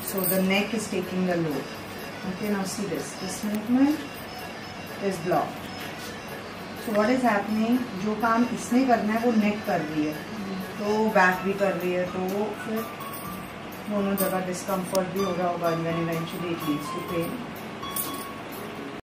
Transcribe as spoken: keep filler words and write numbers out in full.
So the neck is taking the load. Okay, now see this. This movement is blocked. So what is happening? जो काम इसने करना है वो neck कर रही है, तो back भी कर रही है, तो फिर दोनों जगह discomfort भी हो रहा होगा, and then eventually it leads to pain.